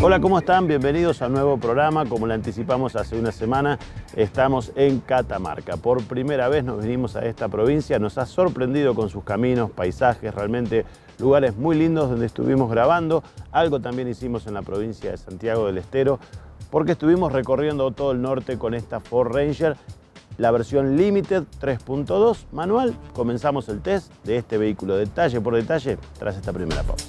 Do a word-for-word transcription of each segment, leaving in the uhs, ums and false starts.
Hola, ¿cómo están? Bienvenidos a un nuevo programa. Como le anticipamos hace una semana, estamos en Catamarca. Por primera vez nos venimos a esta provincia. Nos ha sorprendido con sus caminos, paisajes, realmente lugares muy lindos donde estuvimos grabando. Algo también hicimos en la provincia de Santiago del Estero, porque estuvimos recorriendo todo el norte con esta Ford Ranger, la versión Limited tres punto dos manual. Comenzamos el test de este vehículo detalle por detalle tras esta primera pausa.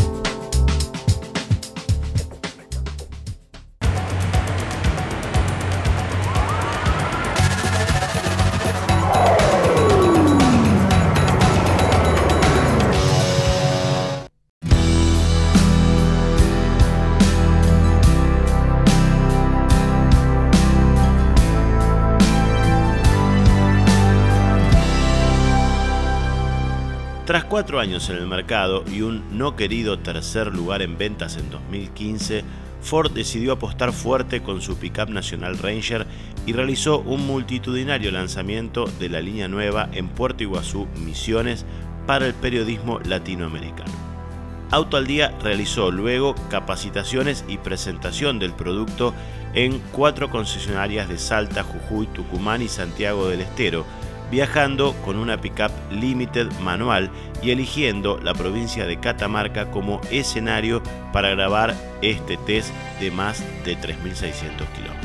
Tras cuatro años en el mercado y un no querido tercer lugar en ventas en dos mil quince, Ford decidió apostar fuerte con su pickup nacional Ranger y realizó un multitudinario lanzamiento de la línea nueva en Puerto Iguazú, Misiones, para el periodismo latinoamericano. Auto al Día realizó luego capacitaciones y presentación del producto en cuatro concesionarias de Salta, Jujuy, Tucumán y Santiago del Estero, viajando con una pickup Limited manual y eligiendo la provincia de Catamarca como escenario para grabar este test de más de tres mil seiscientos kilómetros.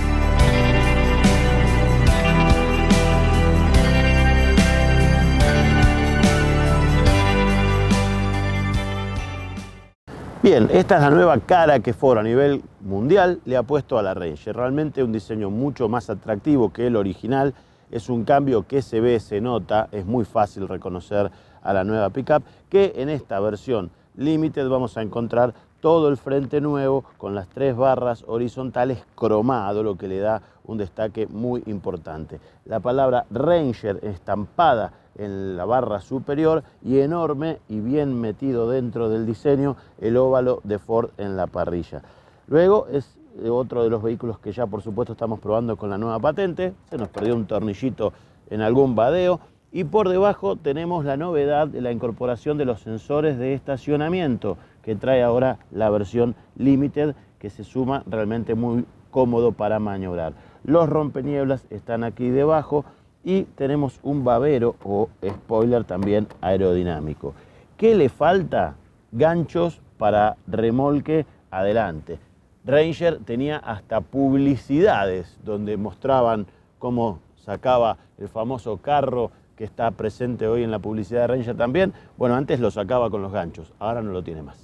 Bien, esta es la nueva cara que Ford a nivel mundial le ha puesto a la Ranger. Realmente un diseño mucho más atractivo que el original. Es un cambio que se ve, se nota, es muy fácil reconocer a la nueva pickup, que en esta versión Limited vamos a encontrar todo el frente nuevo con las tres barras horizontales cromado, lo que le da un destaque muy importante. La palabra Ranger estampada en la barra superior y enorme y bien metido dentro del diseño el óvalo de Ford en la parrilla. Luego es otro de los vehículos que ya por supuesto estamos probando con la nueva patente. Se nos perdió un tornillito en algún badeo. Y por debajo tenemos la novedad de la incorporación de los sensores de estacionamiento que trae ahora la versión Limited, que se suma realmente muy cómodo para maniobrar. Los rompenieblas están aquí debajo y tenemos un babero o spoiler también aerodinámico. ¿Qué le falta? Ganchos para remolque adelante. Ranger tenía hasta publicidades donde mostraban cómo sacaba el famoso carro que está presente hoy en la publicidad de Ranger también. Bueno, antes lo sacaba con los ganchos, ahora no lo tiene más.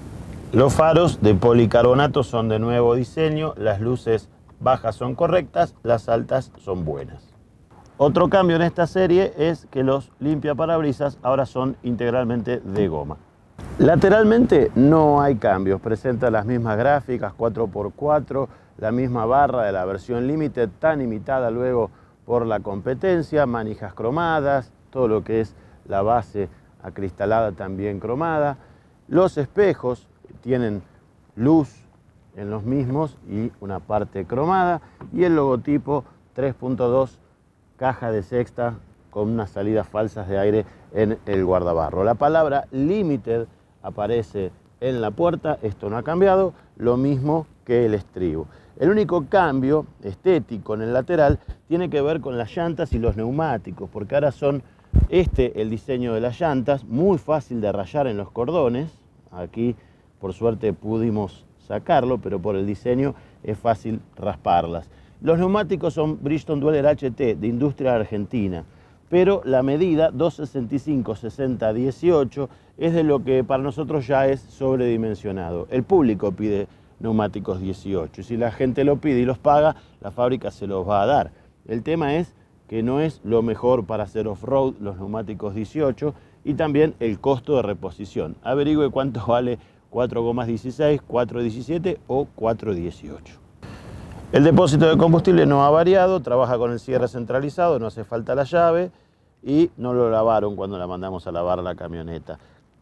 Los faros de policarbonato son de nuevo diseño, las luces bajas son correctas, las altas son buenas. Otro cambio en esta serie es que los limpiaparabrisas ahora son integralmente de goma. Lateralmente no hay cambios, presenta las mismas gráficas cuatro por cuatro, la misma barra de la versión Limited, tan imitada luego por la competencia, manijas cromadas, todo lo que es la base acristalada también cromada. Los espejos tienen luz en los mismos y una parte cromada, y el logotipo tres punto dos, caja de sexta con unas salidas falsas de aire en el guardabarro. La palabra Limited aparece en la puerta, esto no ha cambiado, lo mismo que el estribo. El único cambio estético en el lateral tiene que ver con las llantas y los neumáticos, porque ahora son este el diseño de las llantas, muy fácil de rayar en los cordones. Aquí por suerte pudimos sacarlo, pero por el diseño es fácil rasparlas. Los neumáticos son Bridgestone Dweller H T de industria argentina, pero la medida dos sesenta y cinco sesenta dieciocho es de lo que para nosotros ya es sobredimensionado. El público pide neumáticos dieciocho y si la gente lo pide y los paga, la fábrica se los va a dar. El tema es que no es lo mejor para hacer off-road los neumáticos dieciocho y también el costo de reposición. Averigüe cuánto vale cuatro gomas dieciséis, cuatro diecisiete o cuatro dieciocho. El depósito de combustible no ha variado, trabaja con el cierre centralizado, no hace falta la llave y no lo lavaron cuando la mandamos a lavar a la camioneta.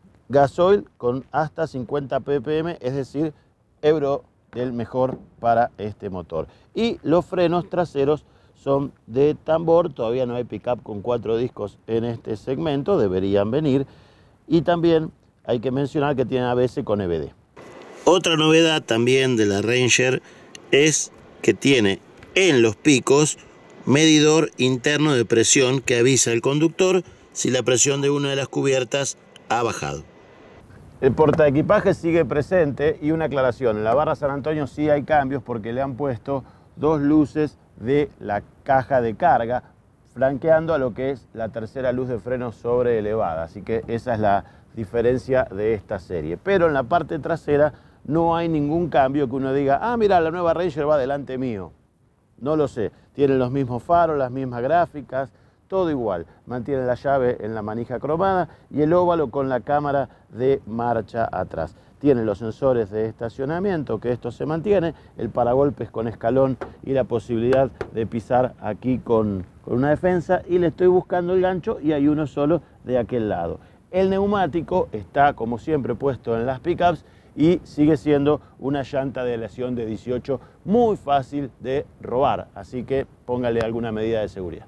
Gasoil con hasta cincuenta P P M, es decir, Euro del mejor para este motor. Y los frenos traseros son de tambor, todavía no hay pickup con cuatro discos en este segmento, deberían venir. Y también hay que mencionar que tienen A B S con E B D. Otra novedad también de la Ranger es que tiene en los picos medidor interno de presión que avisa al conductor si la presión de una de las cubiertas ha bajado. El portaequipaje sigue presente y una aclaración, en la barra San Antonio sí hay cambios porque le han puesto dos luces de la caja de carga flanqueando a lo que es la tercera luz de freno sobre elevada, así que esa es la diferencia de esta serie. Pero en la parte trasera no hay ningún cambio que uno diga, ah mira, la nueva Ranger va delante mío. No lo sé, tienen los mismos faros, las mismas gráficas, todo igual. Mantiene la llave en la manija cromada y el óvalo con la cámara de marcha atrás. Tiene los sensores de estacionamiento, que esto se mantiene, el paragolpes con escalón y la posibilidad de pisar aquí con, con una defensa. Y le estoy buscando el gancho y hay uno solo de aquel lado. El neumático está, como siempre, puesto en las pickups y sigue siendo una llanta de aleación de dieciocho muy fácil de robar, así que póngale alguna medida de seguridad.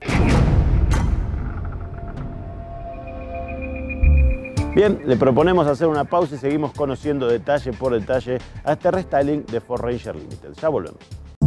Bien, le proponemos hacer una pausa y seguimos conociendo detalle por detalle a este restyling de Ford Ranger Limited. Ya volvemos.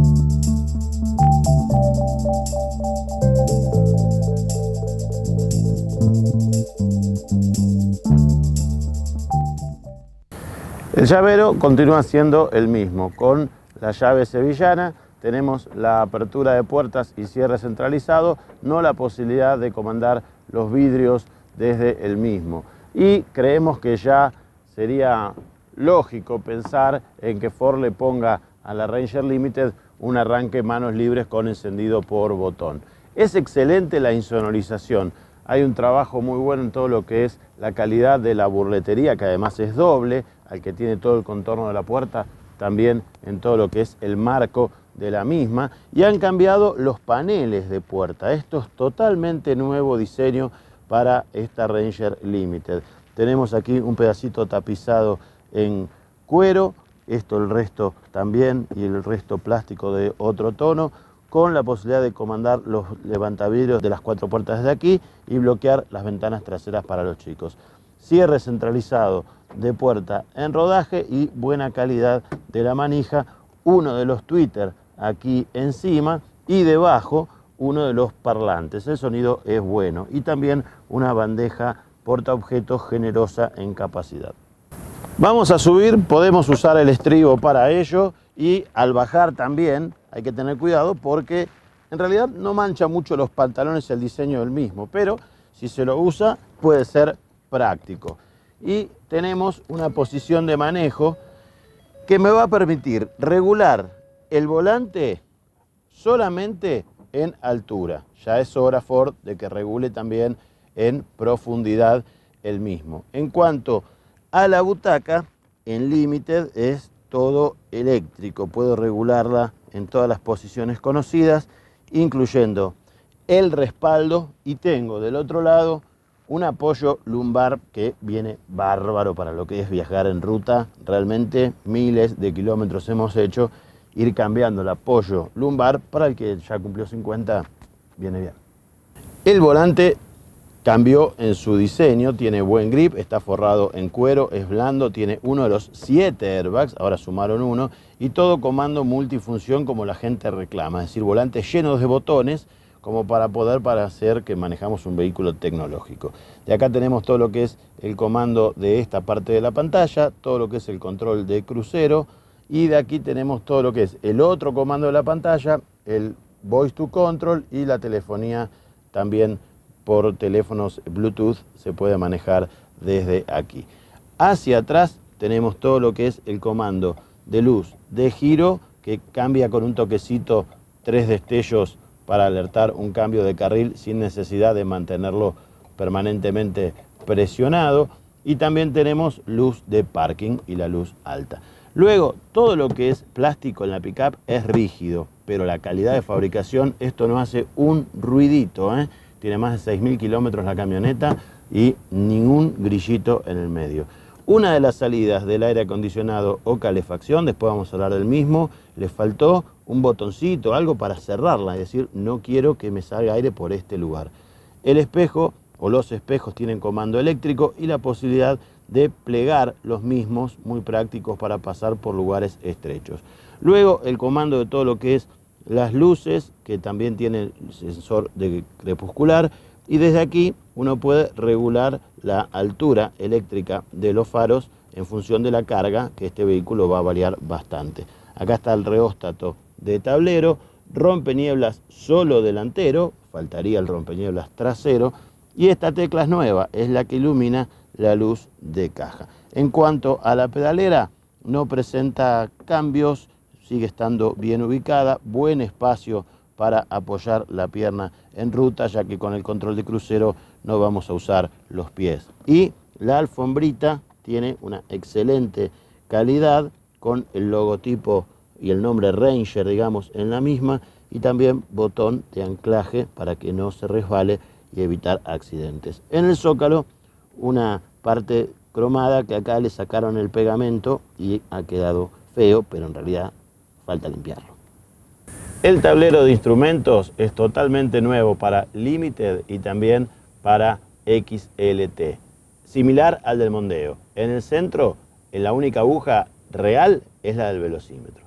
El llavero continúa siendo el mismo, con la llave sevillana. Tenemos la apertura de puertas y cierre centralizado, no la posibilidad de comandar los vidrios desde el mismo. Y creemos que ya sería lógico pensar en que Ford le ponga a la Ranger Limited un arranque manos libres con encendido por botón. Es excelente la insonorización. Hay un trabajo muy bueno en todo lo que es la calidad de la burletería, que además es doble, al que tiene todo el contorno de la puerta, también en todo lo que es el marco de la misma. Y han cambiado los paneles de puerta. Esto es totalmente nuevo diseño para esta Ranger Limited. Tenemos aquí un pedacito tapizado en cuero, esto el resto también y el resto plástico de otro tono, con la posibilidad de comandar los levantavidrios de las cuatro puertas desde aquí y bloquear las ventanas traseras para los chicos. Cierre centralizado de puerta en rodaje y buena calidad de la manija, uno de los tweeters aquí encima y debajo uno de los parlantes. El sonido es bueno y también una bandeja portaobjetos generosa en capacidad. Vamos a subir, podemos usar el estribo para ello y al bajar también hay que tener cuidado porque en realidad no mancha mucho los pantalones el diseño del mismo, pero si se lo usa puede ser práctico. Y tenemos una posición de manejo que me va a permitir regular el volante solamente en altura. Ya es hora Ford de que regule también en profundidad el mismo. En cuanto a la butaca, en Limited es todo eléctrico. Puedo regularla en todas las posiciones conocidas, incluyendo el respaldo, y tengo del otro lado un apoyo lumbar que viene bárbaro para lo que es viajar en ruta. Realmente miles de kilómetros hemos hecho. Ir cambiando el apoyo lumbar para el que ya cumplió cincuenta, viene bien. El volante cambió en su diseño, tiene buen grip, está forrado en cuero, es blando, tiene uno de los siete airbags, ahora sumaron uno, y todo comando multifunción como la gente reclama, es decir, volantes llenos de botones como para poder para hacer que manejamos un vehículo tecnológico. De acá tenemos todo lo que es el comando de esta parte de la pantalla, todo lo que es el control de crucero, y de aquí tenemos todo lo que es el otro comando de la pantalla, el Voice to Control y la telefonía también por teléfonos Bluetooth se puede manejar desde aquí. Hacia atrás tenemos todo lo que es el comando de luz de giro que cambia con un toquecito tres destellos para alertar un cambio de carril sin necesidad de mantenerlo permanentemente presionado. Y también tenemos luz de parking y la luz alta. Luego, todo lo que es plástico en la pickup es rígido, pero la calidad de fabricación, esto no hace un ruidito, ¿eh? Tiene más de seis mil kilómetros la camioneta y ningún grillito en el medio. Una de las salidas del aire acondicionado o calefacción, después vamos a hablar del mismo, le faltó un botoncito, algo para cerrarla, es decir, no quiero que me salga aire por este lugar. El espejo o los espejos tienen comando eléctrico y la posibilidad de plegar los mismos, muy prácticos para pasar por lugares estrechos. Luego el comando de todo lo que es las luces, que también tiene el sensor de crepuscular, y desde aquí uno puede regular la altura eléctrica de los faros en función de la carga, que este vehículo va a variar bastante. Acá está el reóstato de tablero, rompenieblas solo delantero, faltaría el rompenieblas trasero, y esta tecla es nueva, es la que ilumina la luz de caja. En cuanto a la pedalera, no presenta cambios, sigue estando bien ubicada, buen espacio para apoyar la pierna en ruta, ya que con el control de crucero no vamos a usar los pies. Y la alfombrita tiene una excelente calidad, con el logotipo y el nombre Ranger, digamos, en la misma, y también botón de anclaje para que no se resbale y evitar accidentes. En el zócalo, una parte cromada que acá le sacaron el pegamento y ha quedado feo, pero en realidad falta limpiarlo. El tablero de instrumentos es totalmente nuevo para Limited y también para X L T, similar al del Mondeo. En el centro, en la única aguja real es la del velocímetro.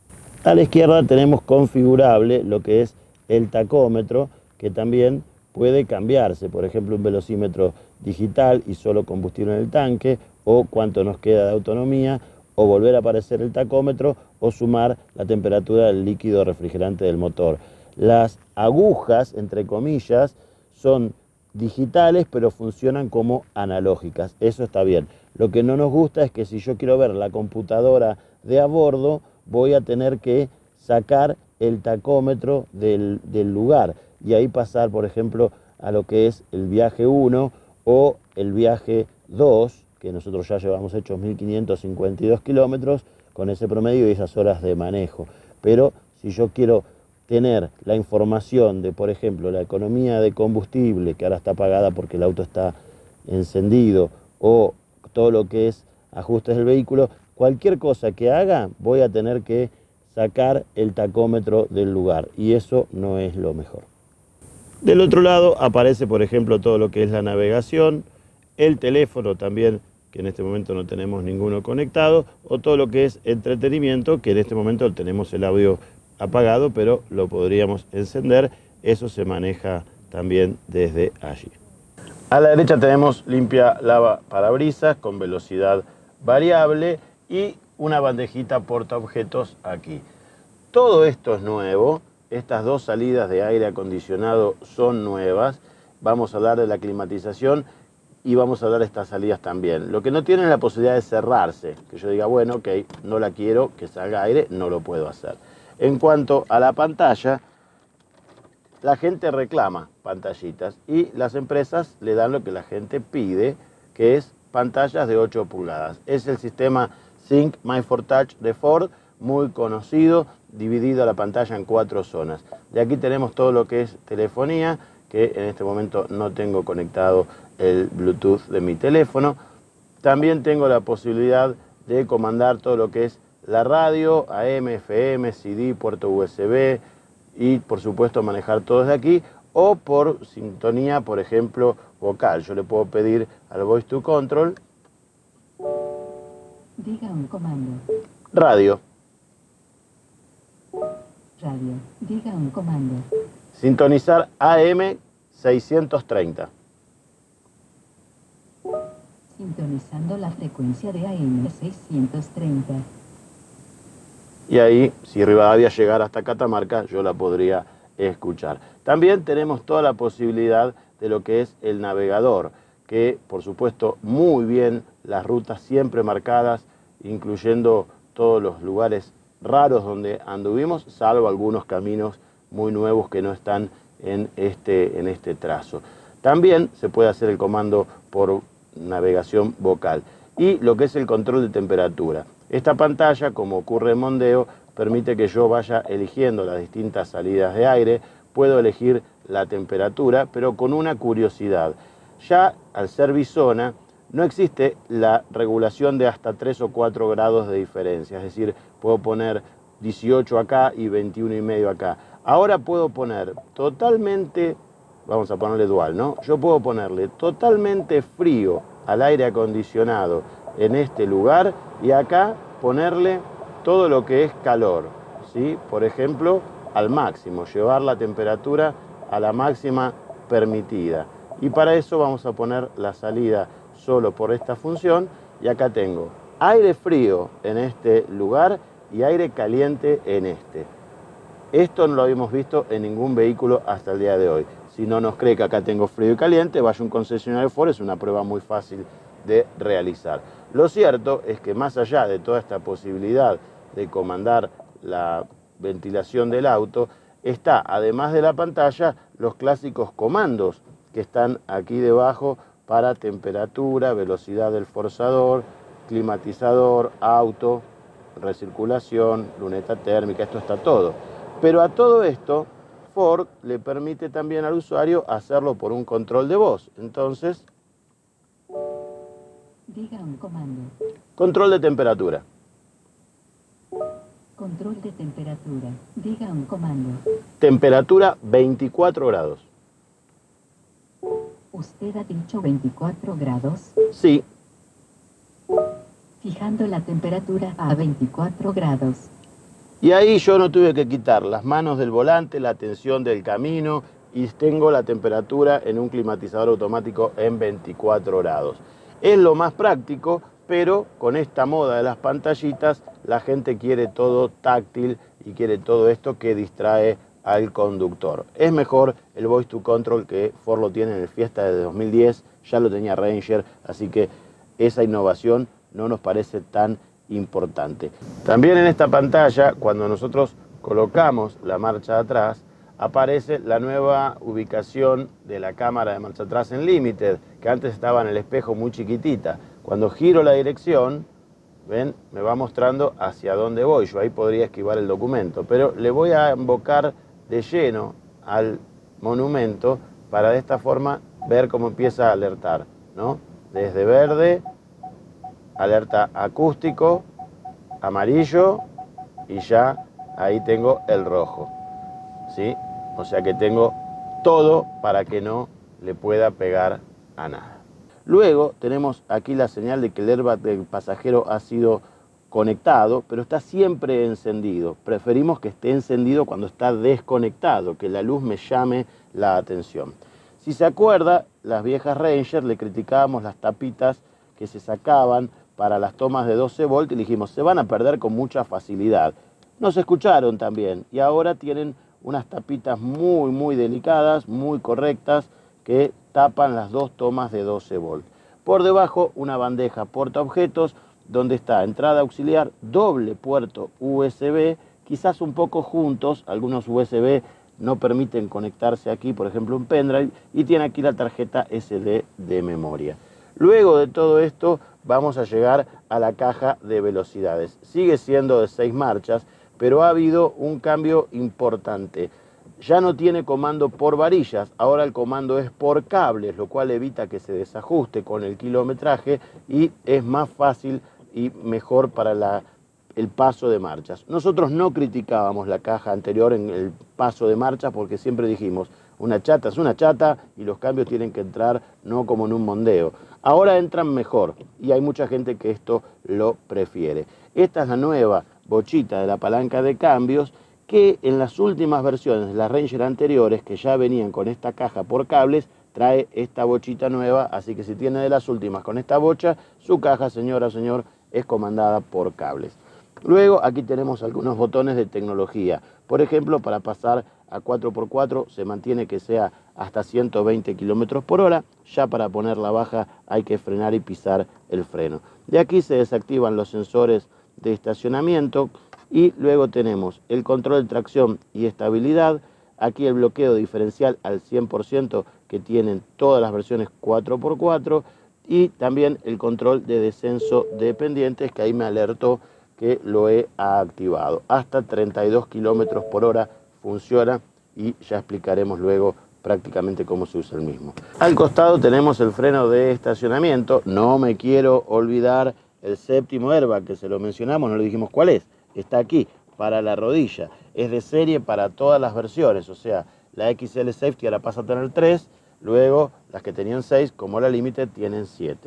A la izquierda tenemos configurable lo que es el tacómetro, que también puede cambiarse, por ejemplo un velocímetro digital y solo combustible en el tanque, o cuánto nos queda de autonomía, o volver a aparecer el tacómetro, o sumar la temperatura del líquido refrigerante del motor. Las agujas, entre comillas, son digitales, pero funcionan como analógicas. Eso está bien. Lo que no nos gusta es que si yo quiero ver la computadora de a bordo, voy a tener que sacar el tacómetro del, del lugar y ahí pasar, por ejemplo, a lo que es el viaje uno o el viaje dos, que nosotros ya llevamos hechos mil quinientos cincuenta y dos kilómetros con ese promedio y esas horas de manejo. Pero si yo quiero tener la información de, por ejemplo, la economía de combustible, que ahora está pagada porque el auto está encendido, o todo lo que es ajustes del vehículo, cualquier cosa que haga voy a tener que sacar el tacómetro del lugar y eso no es lo mejor. Del otro lado aparece, por ejemplo, todo lo que es la navegación, el teléfono también, que en este momento no tenemos ninguno conectado, o todo lo que es entretenimiento, que en este momento tenemos el audio apagado, pero lo podríamos encender. Eso se maneja también desde allí. A la derecha tenemos limpia lava parabrisas con velocidad variable y una bandejita portaobjetos aquí. Todo esto es nuevo. Estas dos salidas de aire acondicionado son nuevas. Vamos a hablar de la climatización y vamos a hablar de estas salidas también. Lo que no tiene es la posibilidad de cerrarse, que yo diga, bueno, ok, no la quiero, que salga aire, no lo puedo hacer. En cuanto a la pantalla, la gente reclama pantallitas y las empresas le dan lo que la gente pide, que es pantallas de ocho pulgadas. Es el sistema Sync My four Touch de Ford, muy conocido, dividida la pantalla en cuatro zonas. De aquí tenemos todo lo que es telefonía, que en este momento no tengo conectado el Bluetooth de mi teléfono. También tengo la posibilidad de comandar todo lo que es la radio, A M, F M, C D, puerto U S B y por supuesto manejar todo desde aquí o por sintonía, por ejemplo, vocal. Yo le puedo pedir al Voice to Control. Diga un comando. Radio. Radio. Diga un comando. Sintonizar A M seiscientos treinta. Sintonizando la frecuencia de A M seiscientos treinta. Y ahí, si Rivadavia llegara hasta Catamarca, yo la podría escuchar. También tenemos toda la posibilidad de lo que es el navegador, que por supuesto muy bien, las rutas siempre marcadas, incluyendo todos los lugares raros donde anduvimos, salvo algunos caminos muy nuevos que no están en este, en este trazo. También se puede hacer el comando por navegación vocal y lo que es el control de temperatura. Esta pantalla, como ocurre en Mondeo, permite que yo vaya eligiendo las distintas salidas de aire. Puedo elegir la temperatura, pero con una curiosidad. Ya al ser bisona, no existe la regulación de hasta tres o cuatro grados de diferencia. Es decir, puedo poner dieciocho acá y veintiuno y medio acá. Ahora puedo poner totalmente, vamos a ponerle dual, ¿no? Yo puedo ponerle totalmente frío al aire acondicionado en este lugar y acá ponerle todo lo que es calor, ¿sí? Por ejemplo, al máximo, llevar la temperatura a la máxima permitida. Y para eso vamos a poner la salida solo por esta función y acá tengo aire frío en este lugar y aire caliente en este. Esto no lo habíamos visto en ningún vehículo hasta el día de hoy. Si no nos cree que acá tengo frío y caliente, vaya a un concesionario Ford, es una prueba muy fácil de realizar. Lo cierto es que más allá de toda esta posibilidad de comandar la ventilación del auto, está, además de la pantalla, los clásicos comandos que están aquí debajo para temperatura, velocidad del forzador, climatizador, auto, recirculación, luneta térmica, esto está todo. Pero a todo esto, Ford le permite también al usuario hacerlo por un control de voz. Entonces, diga un comando. Control de temperatura. Control de temperatura. Diga un comando. Temperatura veinticuatro grados. ¿Usted ha dicho veinticuatro grados? Sí. Fijando la temperatura a veinticuatro grados. Y ahí yo no tuve que quitar las manos del volante, la tensión del camino y tengo la temperatura en un climatizador automático en veinticuatro grados. Es lo más práctico, pero con esta moda de las pantallitas la gente quiere todo táctil y quiere todo esto que distrae al conductor. Es mejor el Voice to Control, que Ford lo tiene en el Fiesta de dos mil diez, ya lo tenía Ranger, así que esa innovación no nos parece tan importante. También en esta pantalla, cuando nosotros colocamos la marcha atrás, aparece la nueva ubicación de la cámara de marcha atrás en Limited, que antes estaba en el espejo muy chiquitita. Cuando giro la dirección, ven, me va mostrando hacia dónde voy. Yo ahí podría esquivar el documento, pero le voy a invocar de lleno al monumento para de esta forma ver cómo empieza a alertar, ¿no? Desde verde, alerta acústico, amarillo y ya ahí tengo el rojo, ¿sí? O sea que tengo todo para que no le pueda pegar a nada. Luego tenemos aquí la señal de que el airbag del pasajero ha sido conectado, pero está siempre encendido. Preferimos que esté encendido cuando está desconectado, que la luz me llame la atención. Si se acuerda, las viejas Ranger le criticábamos las tapitas que se sacaban para las tomas de doce volt y le dijimos, se van a perder con mucha facilidad. Nos escucharon también y ahora tienen unas tapitas muy, muy delicadas, muy correctas, que tapan las dos tomas de doce volt. Por debajo, una bandeja portaobjetos, donde está entrada auxiliar, doble puerto U S B, quizás un poco juntos, algunos U S B no permiten conectarse aquí, por ejemplo un pendrive, y tiene aquí la tarjeta S D de memoria. Luego de todo esto vamos a llegar a la caja de velocidades. Sigue siendo de seis marchas, pero ha habido un cambio importante. Ya no tiene comando por varillas, ahora el comando es por cables, lo cual evita que se desajuste con el kilometraje y es más fácil y mejor para la, el paso de marchas. Nosotros no criticábamos la caja anterior en el paso de marchas porque siempre dijimos, una chata es una chata y los cambios tienen que entrar no como en un mondeo. Ahora entran mejor y hay mucha gente que esto lo prefiere. Esta es la nueva bochita de la palanca de cambios que en las últimas versiones de las Ranger anteriores, que ya venían con esta caja por cables, trae esta bochita nueva, así que si tiene de las últimas con esta bocha, su caja, señora o señor, es comandada por cables. Luego aquí tenemos algunos botones de tecnología. Por ejemplo, para pasar a cuatro por cuatro se mantiene que sea hasta ciento veinte kilómetros por hora. Ya para poner la baja hay que frenar y pisar el freno. De aquí se desactivan los sensores de estacionamiento y luego tenemos el control de tracción y estabilidad. Aquí el bloqueo diferencial al cien por ciento que tienen todas las versiones cuatro por cuatro y también el control de descenso de pendientes, que ahí me alertó que lo he activado. Hasta treinta y dos kilómetros por hora funciona y ya explicaremos luego prácticamente cómo se usa el mismo. Al costado tenemos el freno de estacionamiento. No me quiero olvidar el séptimo airbag, que se lo mencionamos, no le dijimos cuál es. Está aquí, para la rodilla. Es de serie para todas las versiones, o sea, la X L Safety ahora pasa a tener tres, luego las que tenían seis, como la Limited, tienen siete.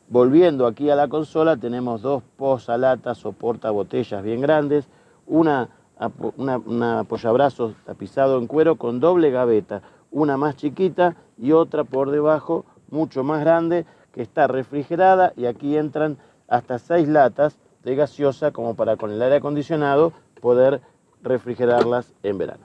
Volviendo aquí a la consola, tenemos dos posalatas o portabotellas bien grandes, una, una, una apoyabrazos tapizado en cuero con doble gaveta, una más chiquita y otra por debajo mucho más grande, que está refrigerada, y aquí entran hasta seis latas de gaseosa como para con el aire acondicionado poder refrigerarlas en verano.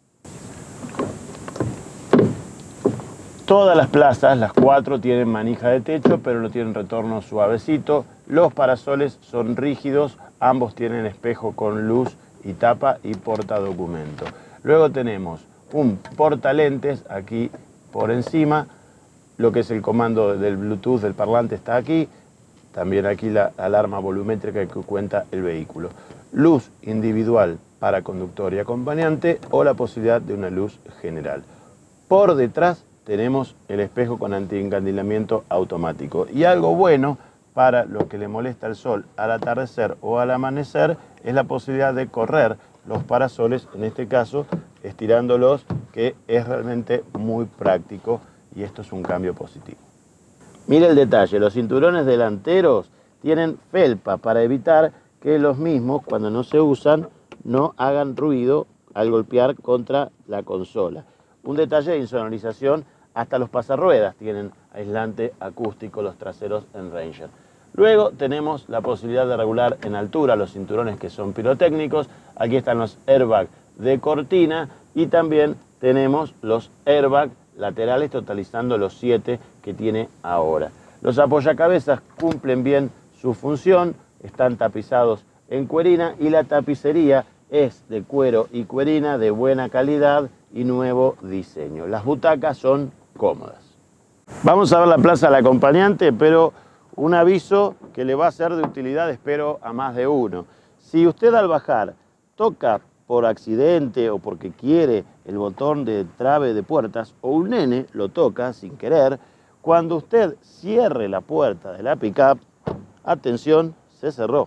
Todas las plazas, las cuatro, tienen manija de techo, pero no tienen retorno suavecito. Los parasoles son rígidos, ambos tienen espejo con luz y tapa y portadocumento. Luego tenemos un portalentes aquí por encima, lo que es el comando del Bluetooth del parlante está aquí, también aquí la alarma volumétrica que cuenta el vehículo. Luz individual para conductor y acompañante o la posibilidad de una luz general. Por detrás tenemos el espejo con antiencandilamiento automático. Y algo bueno para lo que le molesta el sol al atardecer o al amanecer es la posibilidad de correr los parasoles, en este caso estirándolos, que es realmente muy práctico, y esto es un cambio positivo. Mire el detalle, los cinturones delanteros tienen felpa para evitar que los mismos, cuando no se usan, no hagan ruido al golpear contra la consola. Un detalle de insonorización. Hasta los pasarruedas tienen aislante acústico, los traseros en Ranger. Luego tenemos la posibilidad de regular en altura los cinturones que son pirotécnicos. Aquí están los airbags de cortina y también tenemos los airbags laterales, totalizando los siete que tiene ahora. Los apoyacabezas cumplen bien su función, están tapizados en cuerina y la tapicería es de cuero y cuerina de buena calidad y nuevo diseño. Las butacas son cómodas. Vamos a ver la plaza del acompañante, pero un aviso que le va a ser de utilidad, espero, a más de uno. Si usted al bajar toca por accidente o porque quiere el botón de trave de puertas, o un nene lo toca sin querer, cuando usted cierre la puerta de la pick-up, atención, se cerró.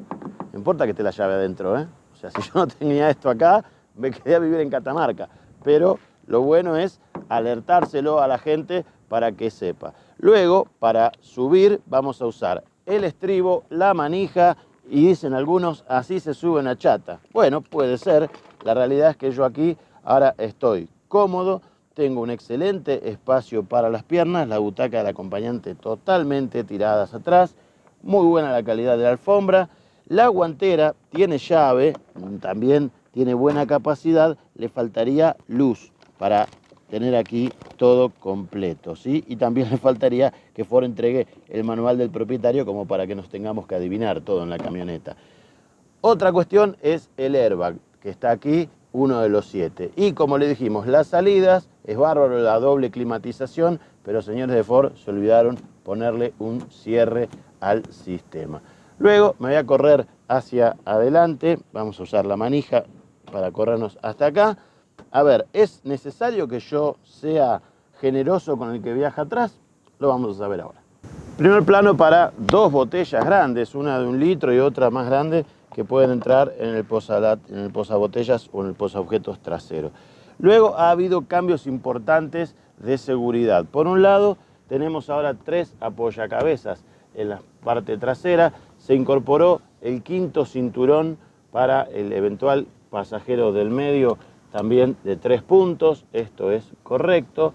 No importa que esté la llave adentro, ¿eh? O sea, si yo no tenía esto acá, me quedé a vivir en Catamarca. Pero lo bueno es alertárselo a la gente para que sepa. Luego, para subir, vamos a usar el estribo, la manija, y dicen algunos, así se sube una chata. Bueno, puede ser. La realidad es que yo aquí ahora estoy cómodo, tengo un excelente espacio para las piernas, la butaca del acompañante totalmente tiradas atrás, muy buena la calidad de la alfombra. La guantera tiene llave, también tiene buena capacidad, le faltaría luz para tener aquí todo completo, ¿sí? Y también le faltaría que Ford entregue el manual del propietario como para que nos tengamos que adivinar todo en la camioneta. Otra cuestión es el airbag, que está aquí, uno de los siete. Y como le dijimos, las salidas, es bárbaro la doble climatización, pero señores de Ford se olvidaron ponerle un cierre al sistema. Luego me voy a correr hacia adelante, vamos a usar la manija para corrernos hasta acá. A ver, ¿es necesario que yo sea generoso con el que viaja atrás? Lo vamos a saber ahora. Primer plano para dos botellas grandes, una de un litro y otra más grande, que pueden entrar en el posalat, en el posabotellas o en el posaobjetos trasero. Luego ha habido cambios importantes de seguridad. Por un lado, tenemos ahora tres apoyacabezas en la parte trasera. Se incorporó el quinto cinturón para el eventual pasajero del medio, también de tres puntos, esto es correcto.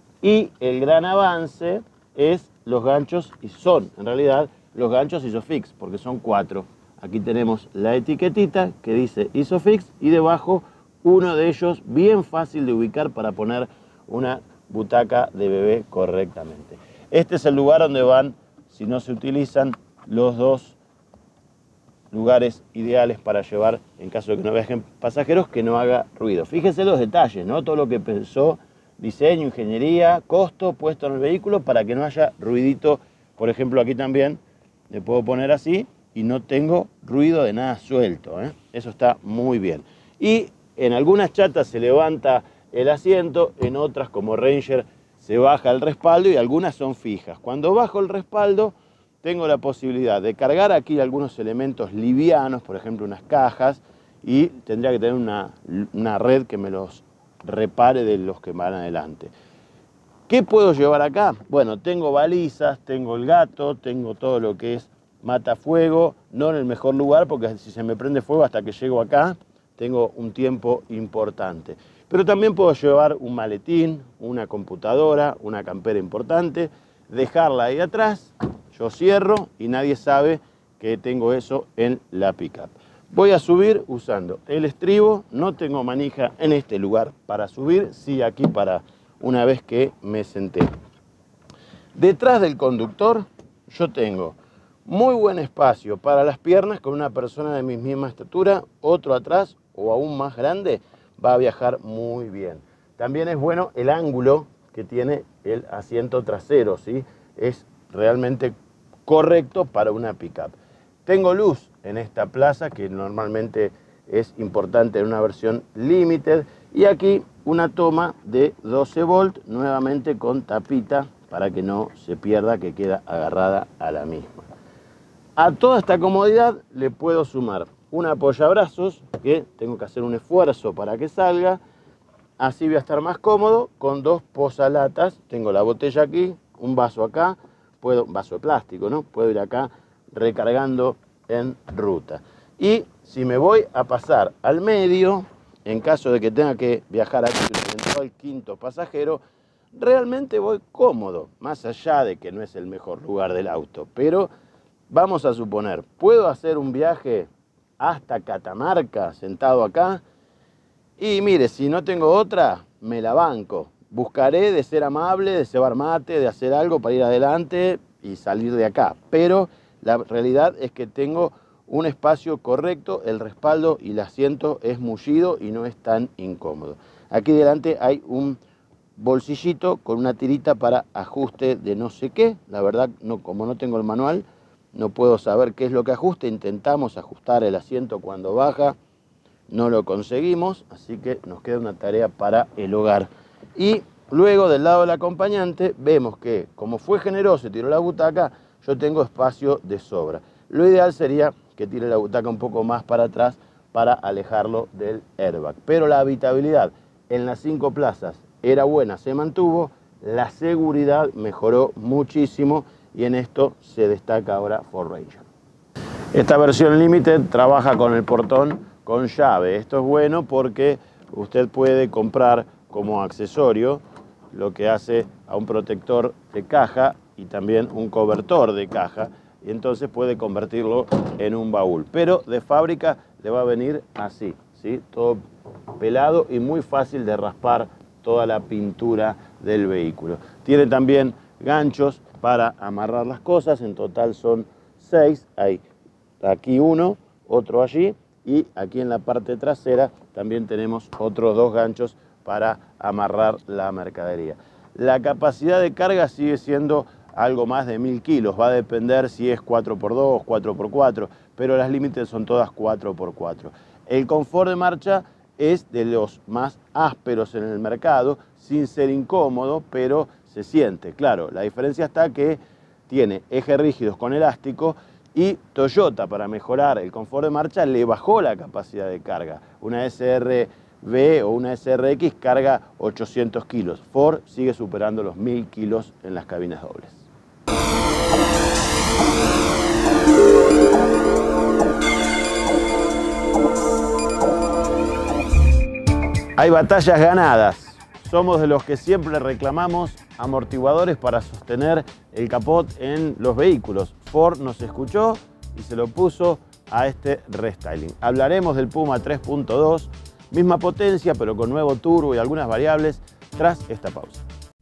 Y el gran avance es los ganchos, y son en realidad los ganchos Isofix, porque son cuatro. Aquí tenemos la etiquetita que dice Isofix y debajo uno de ellos bien fácil de ubicar para poner una butaca de bebé correctamente. Este es el lugar donde van, si no se utilizan, los dos lugares ideales para llevar, en caso de que no viajen pasajeros, que no haga ruido. Fíjense los detalles, ¿no? Todo lo que pensó, diseño, ingeniería, costo puesto en el vehículo para que no haya ruidito. Por ejemplo, aquí también le puedo poner así y no tengo ruido de nada suelto, ¿eh? Eso está muy bien. Y en algunas chatas se levanta el asiento, en otras como Ranger se baja el respaldo y algunas son fijas. Cuando bajo el respaldo tengo la posibilidad de cargar aquí algunos elementos livianos, por ejemplo unas cajas, y tendría que tener una, una red que me los repare de los que van adelante. ¿Qué puedo llevar acá? Bueno, tengo balizas, tengo el gato, tengo todo lo que es matafuego, no en el mejor lugar porque si se me prende fuego hasta que llego acá tengo un tiempo importante. Pero también puedo llevar un maletín, una computadora, una campera importante, dejarla ahí atrás, yo cierro y nadie sabe que tengo eso en la pickup. Voy a subir usando el estribo, no tengo manija en este lugar para subir, sí aquí para una vez que me senté. Detrás del conductor yo tengo muy buen espacio para las piernas con una persona de mi misma estatura, otro atrás o aún más grande, va a viajar muy bien. También es bueno el ángulo que tiene el asiento trasero, ¿sí? Es realmente correcto para una pickup. Tengo luz en esta plaza, que normalmente es importante en una versión limited, y aquí una toma de doce volt, nuevamente con tapita para que no se pierda, que queda agarrada a la misma. A toda esta comodidad le puedo sumar un apoyabrazos, que tengo que hacer un esfuerzo para que salga, así voy a estar más cómodo, con dos posalatas, tengo la botella aquí, un vaso acá, puedo, un vaso de plástico, ¿no? Puedo ir acá recargando en ruta. Y si me voy a pasar al medio, en caso de que tenga que viajar aquí al quinto pasajero, realmente voy cómodo, más allá de que no es el mejor lugar del auto, pero vamos a suponer, puedo hacer un viaje hasta Catamarca sentado acá y mire, si no tengo otra, me la banco. Buscaré de ser amable, de cebar mate, de hacer algo para ir adelante y salir de acá. Pero la realidad es que tengo un espacio correcto, el respaldo y el asiento es mullido y no es tan incómodo. Aquí delante hay un bolsillito con una tirita para ajuste de no sé qué. La verdad, no, como no tengo el manual, no puedo saber qué es lo que ajuste. Intentamos ajustar el asiento cuando baja, no lo conseguimos, así que nos queda una tarea para el hogar. Y luego del lado del acompañante vemos que, como fue generoso y tiró la butaca, yo tengo espacio de sobra. Lo ideal sería que tire la butaca un poco más para atrás para alejarlo del airbag. Pero la habitabilidad en las cinco plazas era buena, se mantuvo, la seguridad mejoró muchísimo y en esto se destaca ahora Ford Ranger. Esta versión Limited trabaja con el portón con llave. Esto es bueno porque usted puede comprar como accesorio lo que hace a un protector de caja y también un cobertor de caja y entonces puede convertirlo en un baúl. Pero de fábrica le va a venir así, ¿sí? Todo pelado y muy fácil de raspar toda la pintura del vehículo. Tiene también ganchos para amarrar las cosas, en total son seis, hay aquí uno, otro allí y aquí en la parte trasera también tenemos otros dos ganchos para amarrar la mercadería. La capacidad de carga sigue siendo algo más de mil kilos, va a depender si es cuatro por dos, cuatro por cuatro, pero las límites son todas cuatro por cuatro. El confort de marcha es de los más ásperos en el mercado, sin ser incómodo, pero se siente. Claro, la diferencia está que tiene ejes rígidos con elástico y Toyota, para mejorar el confort de marcha, le bajó la capacidad de carga. Una S R V o una S R X carga ochocientos kilos. Ford sigue superando los mil kilos en las cabinas dobles. Hay batallas ganadas. Somos de los que siempre reclamamos amortiguadores para sostener el capot en los vehículos. Ford nos escuchó y se lo puso a este restyling. Hablaremos del Puma tres punto dos, misma potencia pero con nuevo turbo y algunas variables tras esta pausa.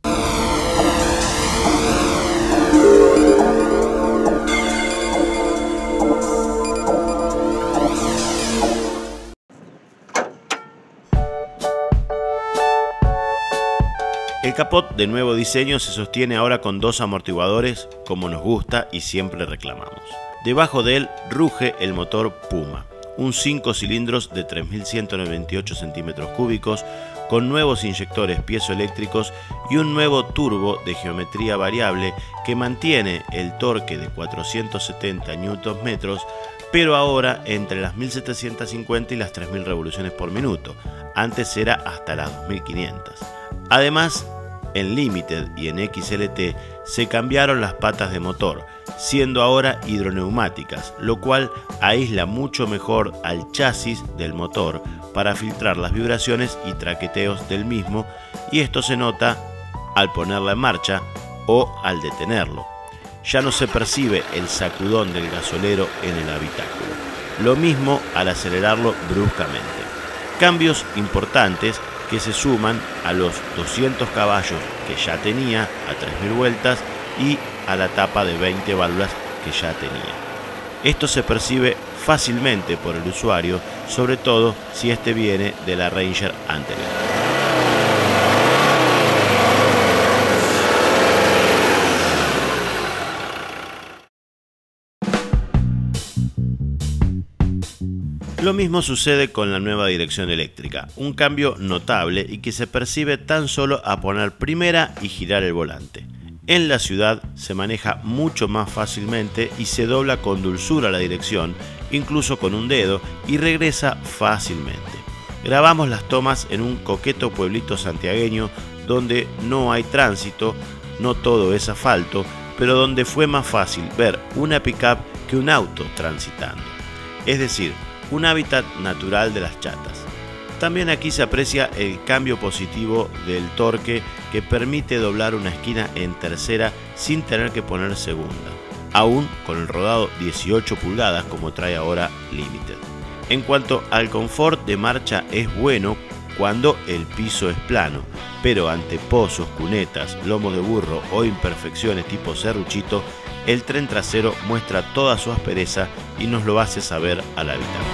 El capot de nuevo diseño se sostiene ahora con dos amortiguadores como nos gusta y siempre reclamamos. Debajo de él ruge el motor Puma, un cinco cilindros de tres mil ciento noventa y ocho centímetros cúbicos con nuevos inyectores piezoeléctricos y un nuevo turbo de geometría variable que mantiene el torque de cuatrocientos setenta newton metros, pero ahora entre las mil setecientos cincuenta y las tres mil revoluciones por minuto. Antes era hasta las dos mil quinientas. Además, En Limited y en X L T se cambiaron las patas de motor, siendo ahora hidroneumáticas, lo cual aísla mucho mejor al chasis del motor para filtrar las vibraciones y traqueteos del mismo, y esto se nota al ponerla en marcha o al detenerlo. Ya no se percibe el sacudón del gasolero en el habitáculo. Lo mismo al acelerarlo bruscamente. Cambios importantes que se suman a los doscientos caballos que ya tenía a tres mil vueltas y a la tapa de veinte válvulas que ya tenía. Esto se percibe fácilmente por el usuario, sobre todo si este viene de la Ranger anterior. Lo mismo sucede con la nueva dirección eléctrica, un cambio notable y que se percibe tan solo a poner primera y girar el volante. En la ciudad se maneja mucho más fácilmente y se dobla con dulzura la dirección, incluso con un dedo, y regresa fácilmente. Grabamos las tomas en un coqueto pueblito santiagueño donde no hay tránsito, no todo es asfalto, pero donde fue más fácil ver una pick-up que un auto transitando. Es decir, un hábitat natural de las chatas. También aquí se aprecia el cambio positivo del torque que permite doblar una esquina en tercera sin tener que poner segunda, aún con el rodado dieciocho pulgadas como trae ahora Limited. En cuanto al confort de marcha, es bueno cuando el piso es plano, pero ante pozos, cunetas, lomos de burro o imperfecciones tipo serruchito, el tren trasero muestra toda su aspereza y nos lo hace saber al habitáculo.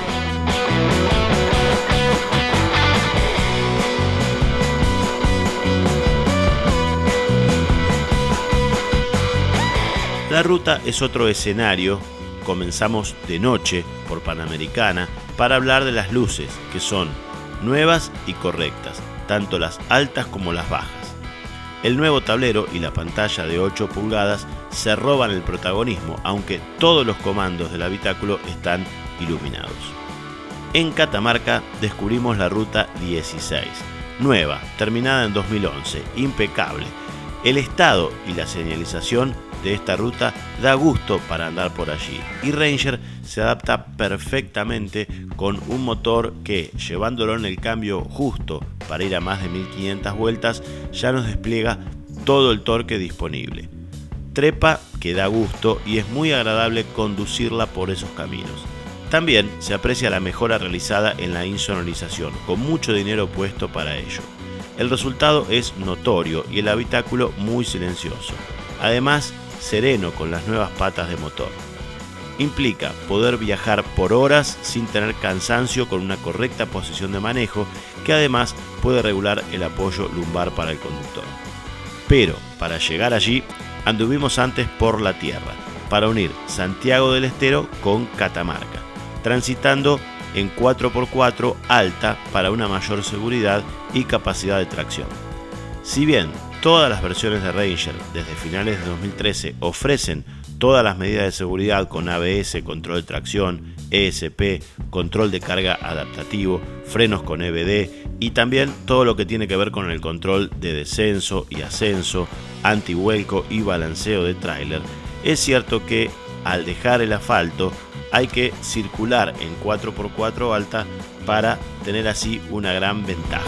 La ruta es otro escenario. Comenzamos de noche por Panamericana para hablar de las luces, que son nuevas y correctas, tanto las altas como las bajas. El nuevo tablero y la pantalla de ocho pulgadas se roban el protagonismo, aunque todos los comandos del habitáculo están iluminados. En Catamarca descubrimos la ruta dieciséis, nueva, terminada en dos mil once, impecable. El estado y la señalización de esta ruta da gusto para andar por allí, y Ranger se adapta perfectamente con un motor que, llevándolo en el cambio justo para ir a más de mil quinientas vueltas, ya nos despliega todo el torque disponible. Trepa que da gusto y es muy agradable conducirla por esos caminos. También se aprecia la mejora realizada en la insonorización, con mucho dinero puesto para ello. El resultado es notorio y el habitáculo muy silencioso. Además, sereno con las nuevas patas de motor. Implica poder viajar por horas sin tener cansancio con una correcta posición de manejo, que además puede regular el apoyo lumbar para el conductor. Pero para llegar allí anduvimos antes por la tierra, para unir Santiago del Estero con Catamarca, transitando en cuatro por cuatro alta para una mayor seguridad y capacidad de tracción. Si bien todas las versiones de Ranger desde finales de dos mil trece ofrecen todas las medidas de seguridad con A B S, control de tracción, E S P, control de carga adaptativo, frenos con E B D y también todo lo que tiene que ver con el control de descenso y ascenso, antivuelco y balanceo de tráiler, es cierto que al dejar el asfalto hay que circular en cuatro por cuatro alta para tener así una gran ventaja.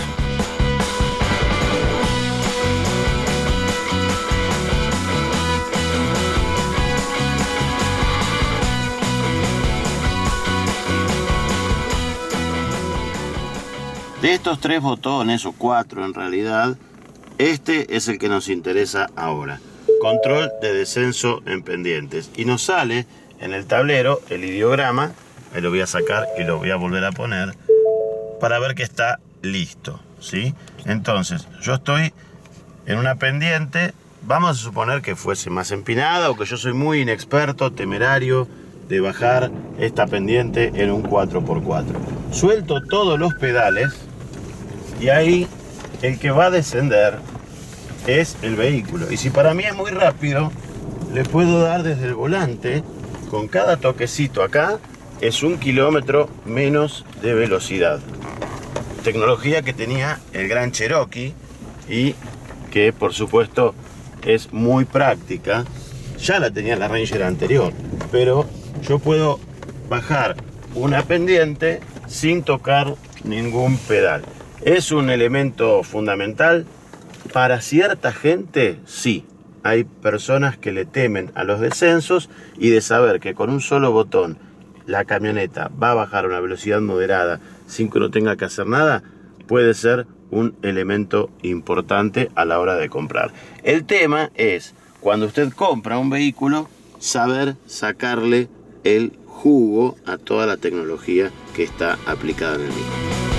De estos tres botones, o cuatro en realidad, este es el que nos interesa ahora. Control de descenso en pendientes. Y nos sale en el tablero el ideograma, ahí lo voy a sacar y lo voy a volver a poner, para ver que está listo, ¿sí? Entonces, yo estoy en una pendiente, vamos a suponer que fuese más empinada o que yo soy muy inexperto, temerario, de bajar esta pendiente en un cuatro por cuatro. Suelto todos los pedales y ahí el que va a descender es el vehículo. Y si para mí es muy rápido, le puedo dar desde el volante, con cada toquecito acá, es un kilómetro menos de velocidad. Tecnología que tenía el Gran Cherokee y que por supuesto es muy práctica. Ya la tenía la Ranger anterior, pero yo puedo bajar una pendiente sin tocar ningún pedal. ¿Es un elemento fundamental? Para cierta gente, sí. Hay personas que le temen a los descensos, y de saber que con un solo botón la camioneta va a bajar a una velocidad moderada sin que uno tenga que hacer nada, puede ser un elemento importante a la hora de comprar. El tema es, cuando usted compra un vehículo, saber sacarle el jugo a toda la tecnología que está aplicada en el mismo.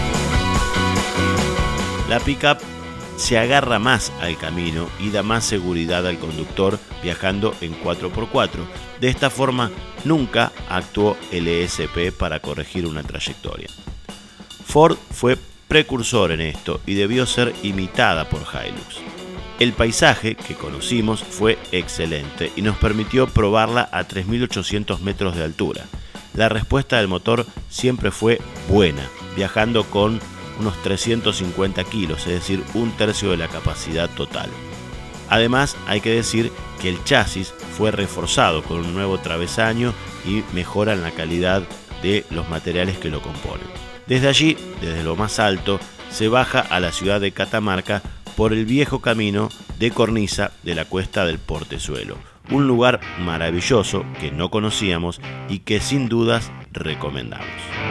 La pickup se agarra más al camino y da más seguridad al conductor viajando en cuatro por cuatro. De esta forma, nunca actuó el E S P para corregir una trayectoria. Ford fue precursor en esto y debió ser imitada por Hilux. El paisaje que conocimos fue excelente y nos permitió probarla a tres mil ochocientos metros de altura. La respuesta del motor siempre fue buena, viajando con unos trescientos cincuenta kilos, es decir, un tercio de la capacidad total. Además, hay que decir que el chasis fue reforzado con un nuevo travesaño y mejora en la calidad de los materiales que lo componen. Desde allí, desde lo más alto, se baja a la ciudad de Catamarca por el viejo camino de cornisa de la Cuesta del Portezuelo, un lugar maravilloso que no conocíamos y que sin dudas recomendamos.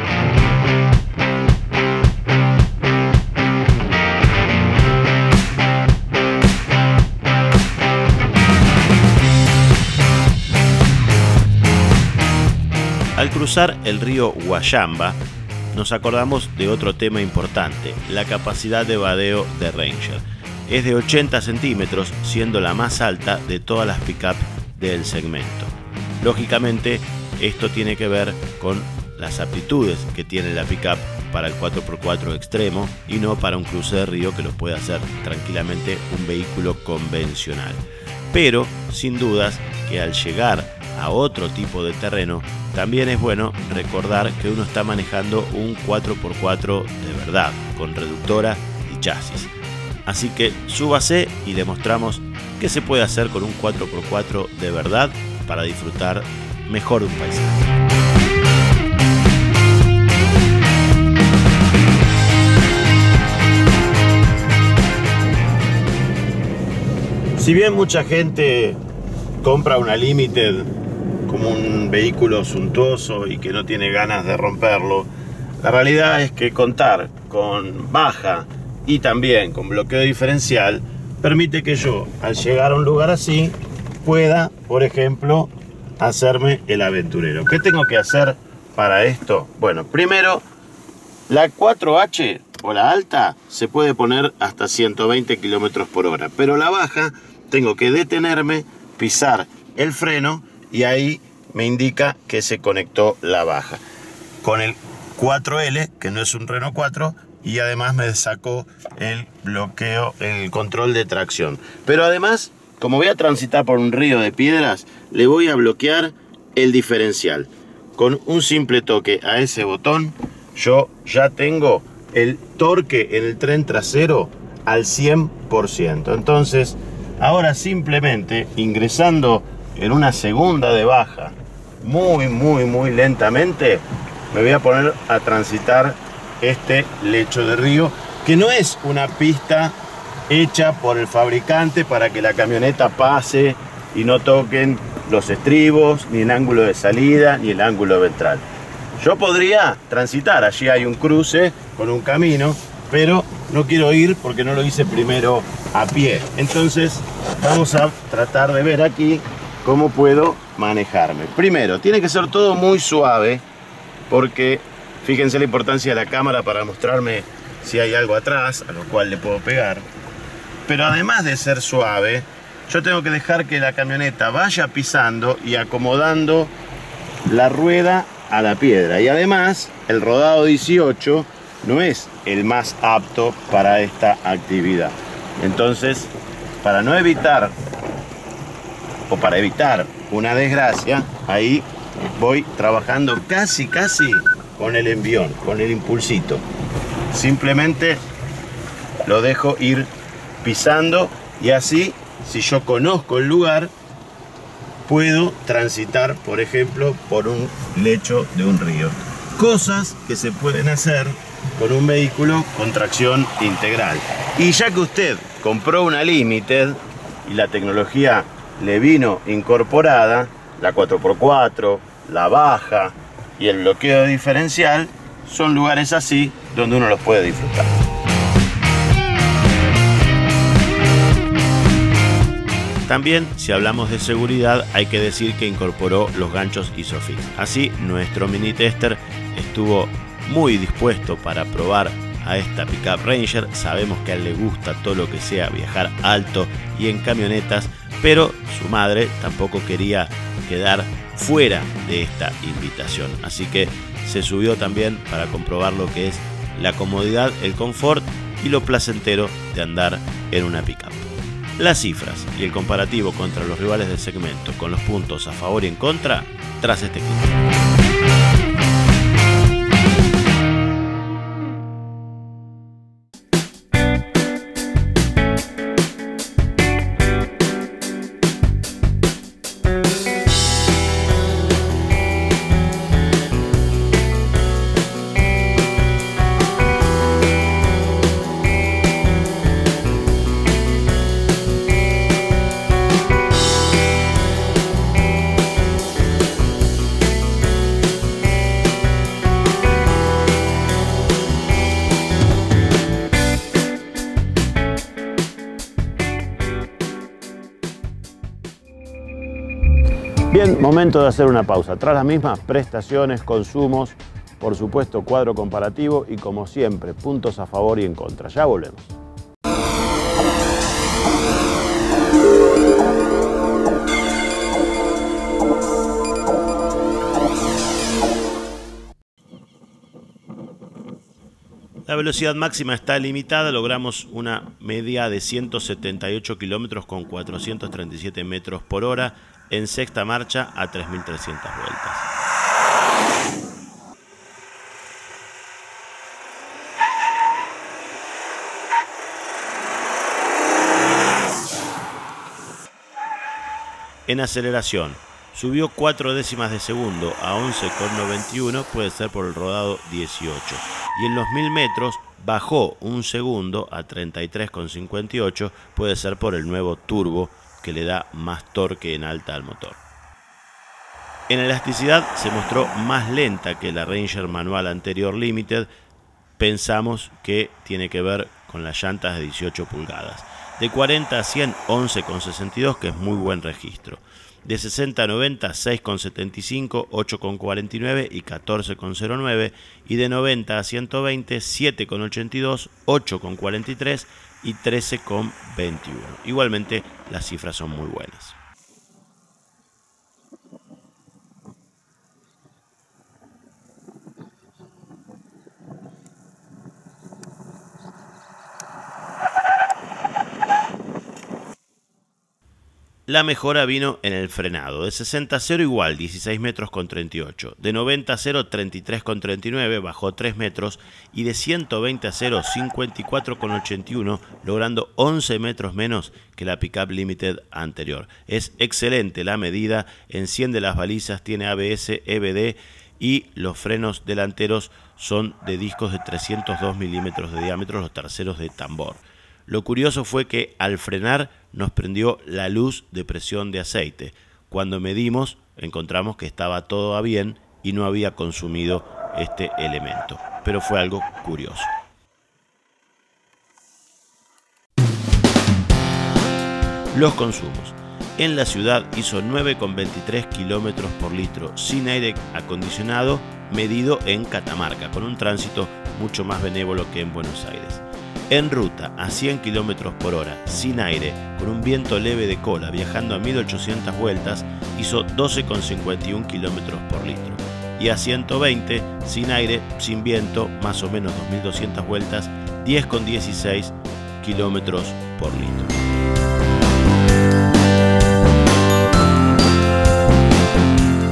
Al cruzar el río Guayamba, nos acordamos de otro tema importante, la capacidad de vadeo de Ranger. Es de ochenta centímetros, siendo la más alta de todas las pick-up del segmento. Lógicamente, esto tiene que ver con las aptitudes que tiene la pick-up para el cuatro por cuatro extremo y no para un cruce de río que lo puede hacer tranquilamente un vehículo convencional. Pero, sin dudas, que al llegar a otro tipo de terreno, también es bueno recordar que uno está manejando un cuatro por cuatro de verdad, con reductora y chasis. Así que súbase y le mostramos qué se puede hacer con un cuatro por cuatro de verdad para disfrutar mejor de un paisaje. Si bien mucha gente compra una Limited como un vehículo suntuoso y que no tiene ganas de romperlo, la realidad es que contar con baja y también con bloqueo diferencial permite que yo, al llegar a un lugar así, pueda, por ejemplo, hacerme el aventurero. ¿Qué tengo que hacer para esto? Bueno, primero, la cuatro H o la alta se puede poner hasta ciento veinte kilómetros por hora, pero la baja tengo que detenerme, pisar el freno y ahí me indica que se conectó la baja. Con el cuatro L, que no es un Renault cuatro, y además me sacó el bloqueo, el control de tracción. Pero además, como voy a transitar por un río de piedras, le voy a bloquear el diferencial. Con un simple toque a ese botón, yo ya tengo el torque en el tren trasero al cien por ciento. Entonces, ahora simplemente ingresando en una segunda de baja, muy muy muy lentamente, me voy a poner a transitar este lecho de río, que no es una pista hecha por el fabricante para que la camioneta pase y no toquen los estribos, ni el ángulo de salida, ni el ángulo ventral. Yo podría transitar, allí hay un cruce con un camino, pero no quiero ir porque no lo hice primero a pie. Entonces vamos a tratar de ver aquí cómo puedo manejarme. Primero, tiene que ser todo muy suave, porque fíjense la importancia de la cámara para mostrarme si hay algo atrás, a lo cual le puedo pegar. Pero además de ser suave, yo tengo que dejar que la camioneta vaya pisando y acomodando la rueda a la piedra. Y además, el rodado dieciocho no es el más apto para esta actividad. Entonces, para no evitar o para evitar una desgracia, ahí voy trabajando casi casi con el envión, con el impulsito. Simplemente lo dejo ir pisando Y así, si yo conozco el lugar, puedo transitar, por ejemplo, por un lecho de un río. Cosas que se pueden hacer con un vehículo con tracción integral. Y ya que usted compró una Limited y la tecnología le vino incorporada, la cuatro por cuatro, la baja y el bloqueo diferencial, son lugares así donde uno los puede disfrutar. También, si hablamos de seguridad, hay que decir que incorporó los ganchos ISOFIX. Así, nuestro mini tester estuvo muy dispuesto para probar a esta pickup Ranger. Sabemos que a él le gusta todo lo que sea viajar alto y en camionetas, pero su madre tampoco quería quedar fuera de esta invitación. Así que se subió también para comprobar lo que es la comodidad, el confort y lo placentero de andar en una pickup. Las cifras y el comparativo contra los rivales del segmento con los puntos a favor y en contra tras este clip. Bien, momento de hacer una pausa. Tras las mismas prestaciones, consumos, por supuesto cuadro comparativo y como siempre, puntos a favor y en contra. Ya volvemos. La velocidad máxima está limitada, logramos una media de ciento setenta y ocho kilómetros con cuatrocientos treinta y siete metros por hora en sexta marcha a tres mil trescientas vueltas. En aceleración, subió cuatro décimas de segundo a once coma noventa y uno, puede ser por el rodado dieciocho. Y en los mil metros bajó un segundo a treinta y tres coma cincuenta y ocho, puede ser por el nuevo turbo que le da más torque en alta al motor. En elasticidad se mostró más lenta que la Ranger manual anterior Limited. Pensamos que tiene que ver con las llantas de dieciocho pulgadas. De cuarenta a cien, once coma sesenta y dos, que es muy buen registro. De sesenta a noventa, seis coma setenta y cinco, ocho coma cuarenta y nueve y catorce coma cero nueve. Y de noventa a ciento veinte, siete coma ochenta y dos, ocho coma cuarenta y tres y trece coma veintiuno. Igualmente las cifras son muy buenas. La mejora vino en el frenado. De sesenta a cero igual, dieciséis metros con treinta y ocho. De noventa a cero, treinta y tres con treinta y nueve, bajó tres metros. Y de ciento veinte a cero, cincuenta y cuatro con ochenta y uno, logrando once metros menos que la Pickup Limited anterior. Es excelente la medida, enciende las balizas, tiene A B S, E B D y los frenos delanteros son de discos de trescientos dos milímetros de diámetro, los terceros de tambor. Lo curioso fue que al frenar nos prendió la luz de presión de aceite. Cuando medimos encontramos que estaba todo bien y no había consumido este elemento, pero fue algo curioso. Los consumos. En la ciudad hizo nueve coma veintitrés kilómetros por litro sin aire acondicionado, medido en Catamarca, con un tránsito mucho más benévolo que en Buenos Aires. En ruta a cien kilómetros por hora, sin aire, con un viento leve de cola, viajando a mil ochocientas vueltas, hizo doce coma cincuenta y uno kilómetros por litro. Y a ciento veinte, sin aire, sin viento, más o menos dos mil doscientas vueltas, diez coma dieciséis kilómetros por litro.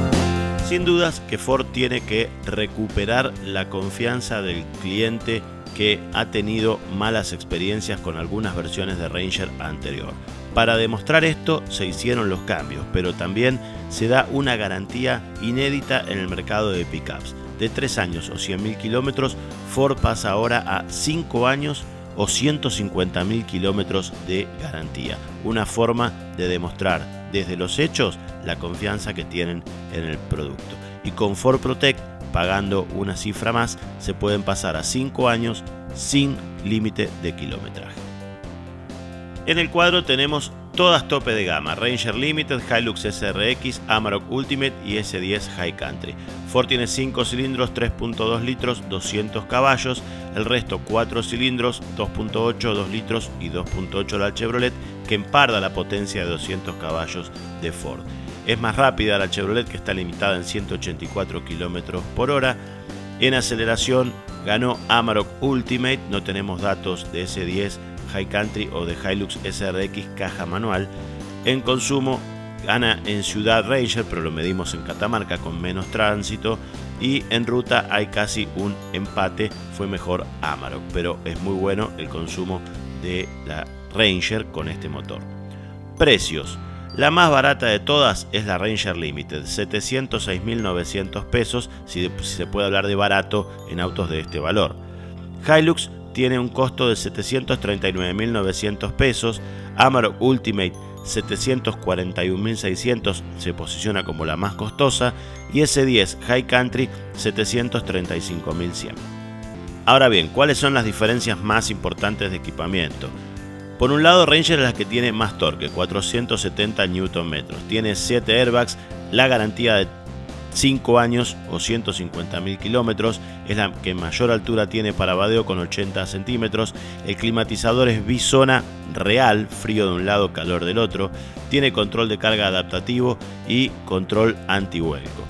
Sin dudas que Ford tiene que recuperar la confianza del cliente que ha tenido malas experiencias con algunas versiones de Ranger anterior. Para demostrar esto se hicieron los cambios, pero también se da una garantía inédita en el mercado de pickups. De tres años o cien mil kilómetros, Ford pasa ahora a cinco años o ciento cincuenta mil kilómetros de garantía. Una forma de demostrar desde los hechos la confianza que tienen en el producto. Y con Ford Protect, pagando una cifra más, se pueden pasar a cinco años sin límite de kilometraje. En el cuadro tenemos todas tope de gama: Ranger Limited, Hilux S R X, Amarok Ultimate y S diez High Country. Ford tiene cinco cilindros, tres punto dos litros, doscientos caballos, el resto cuatro cilindros, dos punto ocho, dos litros y dos punto ocho la Chevrolet, que emparda la potencia de doscientos caballos de Ford. Es más rápida la Chevrolet, que está limitada en ciento ochenta y cuatro kilómetros por hora. En aceleración ganó Amarok Ultimate, no tenemos datos de S diez High Country o de Hilux S R X caja manual. En consumo gana en ciudad Ranger, pero lo medimos en Catamarca con menos tránsito, y en ruta hay casi un empate, fue mejor Amarok, pero es muy bueno el consumo de la Ranger con este motor. Precios: la más barata de todas es la Ranger Limited, setecientos seis mil novecientos pesos, si se puede hablar de barato en autos de este valor. Hilux tiene un costo de setecientos treinta y nueve mil novecientos pesos, Amarok Ultimate setecientos cuarenta y un mil seiscientos, se posiciona como la más costosa, y S diez High Country setecientos treinta y cinco mil cien. Ahora bien, ¿cuáles son las diferencias más importantes de equipamiento? Por un lado, Ranger es la que tiene más torque, cuatrocientos setenta newton metros, tiene siete airbags, la garantía de cinco años o ciento cincuenta mil kilómetros, es la que mayor altura tiene para vadeo con ochenta centímetros, el climatizador es bizona real, frío de un lado, calor del otro, tiene control de carga adaptativo y control antivuelco.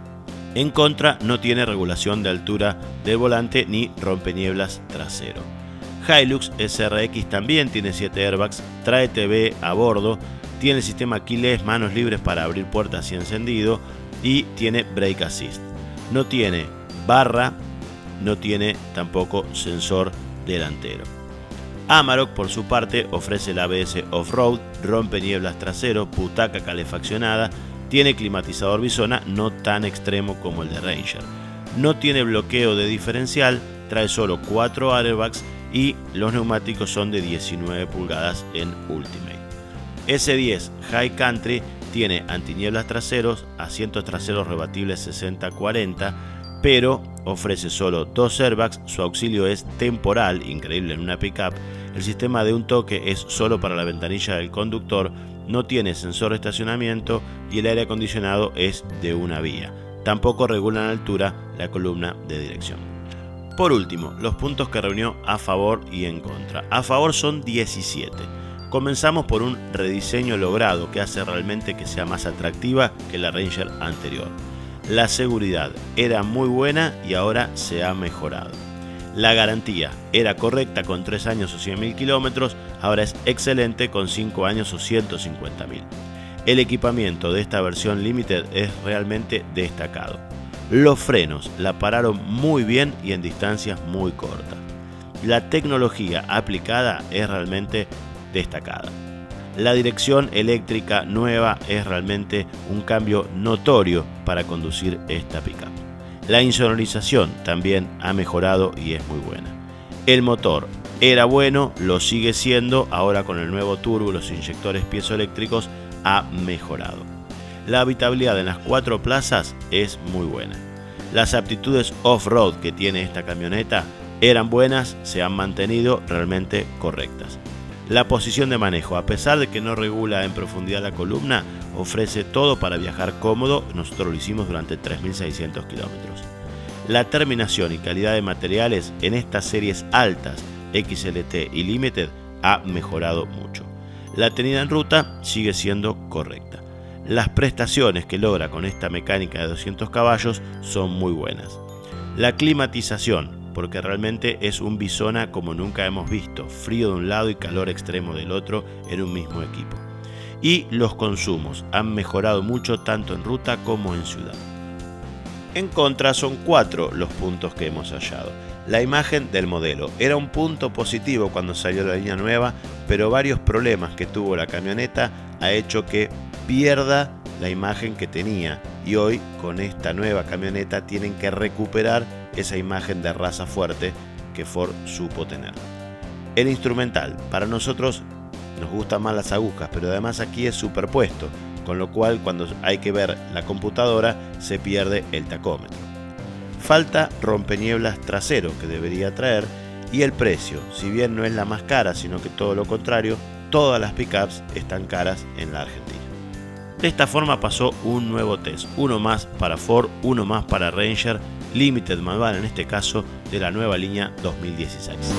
En contra, no tiene regulación de altura del volante ni rompenieblas trasero. Hilux S R X también tiene siete airbags, trae T V a bordo, tiene el sistema keyless, manos libres para abrir puertas y encendido, y tiene brake assist. No tiene barra, no tiene tampoco sensor delantero. Amarok, por su parte, ofrece el A B S off-road, rompenieblas trasero, butaca calefaccionada, tiene climatizador bisona, no tan extremo como el de Ranger. No tiene bloqueo de diferencial, trae solo cuatro airbags y los neumáticos son de diecinueve pulgadas en Ultimate. S diez High Country tiene antinieblas traseros, asientos traseros rebatibles sesenta cuarenta, pero ofrece solo dos airbags, su auxilio es temporal, increíble en una pickup, el sistema de un toque es solo para la ventanilla del conductor, no tiene sensor de estacionamiento y el aire acondicionado es de una vía. Tampoco regula en altura la columna de dirección. Por último, los puntos que reunió a favor y en contra. A favor son diecisiete. Comenzamos por un rediseño logrado que hace realmente que sea más atractiva que la Ranger anterior. La seguridad era muy buena y ahora se ha mejorado. La garantía era correcta con tres años o cien mil kilómetros, ahora es excelente con cinco años o ciento cincuenta mil. El equipamiento de esta versión Limited es realmente destacado. Los frenos la pararon muy bien y en distancias muy cortas. La tecnología aplicada es realmente destacada. La dirección eléctrica nueva es realmente un cambio notorio para conducir esta pickup. La insonorización también ha mejorado y es muy buena. El motor era bueno, lo sigue siendo, ahora con el nuevo turbo, los inyectores piezoeléctricos ha mejorado. La habitabilidad en las cuatro plazas es muy buena. Las aptitudes off-road que tiene esta camioneta eran buenas, se han mantenido realmente correctas. La posición de manejo, a pesar de que no regula en profundidad la columna, ofrece todo para viajar cómodo, nosotros lo hicimos durante tres mil seiscientos kilómetros. La terminación y calidad de materiales en estas series altas, X L T y Limited, ha mejorado mucho. La tenida en ruta sigue siendo correcta. Las prestaciones que logra con esta mecánica de doscientos caballos son muy buenas. La climatización, porque realmente es un bisona como nunca hemos visto, frío de un lado y calor extremo del otro en un mismo equipo. Y los consumos han mejorado mucho tanto en ruta como en ciudad. En contra son cuatro los puntos que hemos hallado. La imagen del modelo era un punto positivo cuando salió la línea nueva, pero varios problemas que tuvo la camioneta ha hecho que pierda la imagen que tenía, y hoy con esta nueva camioneta tienen que recuperar esa imagen de raza fuerte que Ford supo tener. El instrumental, para nosotros nos gustan más las agujas, pero además aquí es superpuesto, con lo cual cuando hay que ver la computadora se pierde el tacómetro. Falta rompenieblas trasero que debería traer, y el precio, si bien no es la más cara, sino que todo lo contrario, todas las pickups están caras en la Argentina. De esta forma pasó un nuevo test, uno más para Ford, uno más para Ranger, Limited Manual en este caso, de la nueva línea dos mil dieciséis.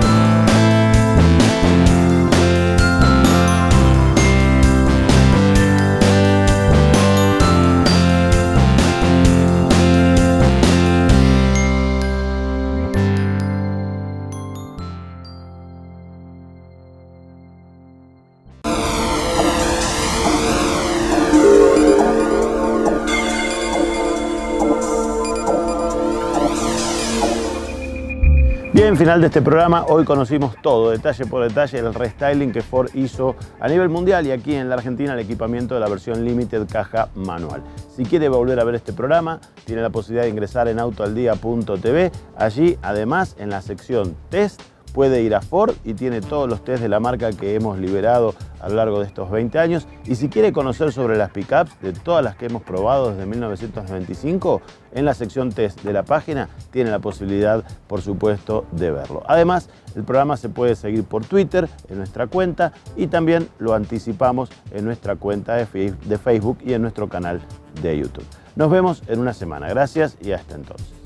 Bien, final de este programa. Hoy conocimos todo, detalle por detalle, el restyling que Ford hizo a nivel mundial y aquí en la Argentina el equipamiento de la versión Limited caja manual. Si quiere volver a ver este programa, tiene la posibilidad de ingresar en auto al día punto t v. Allí, además, en la sección Test, puede ir a Ford y tiene todos los test de la marca que hemos liberado a lo largo de estos veinte años. Y si quiere conocer sobre las pickups, de todas las que hemos probado desde mil novecientos noventa y cinco, en la sección test de la página tiene la posibilidad, por supuesto, de verlo. Además, el programa se puede seguir por Twitter, en nuestra cuenta, y también lo anticipamos en nuestra cuenta de Facebook y en nuestro canal de YouTube. Nos vemos en una semana. Gracias y hasta entonces.